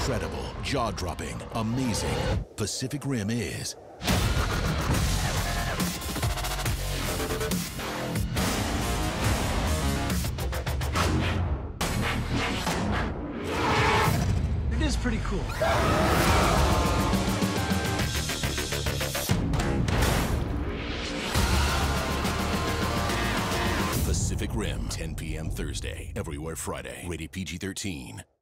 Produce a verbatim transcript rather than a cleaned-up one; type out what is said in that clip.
incredible, jaw-dropping, amazing. Pacific Rim is. It is pretty cool. Pacific Rim, ten p m Thursday, everywhere Friday. Rated P G thirteen.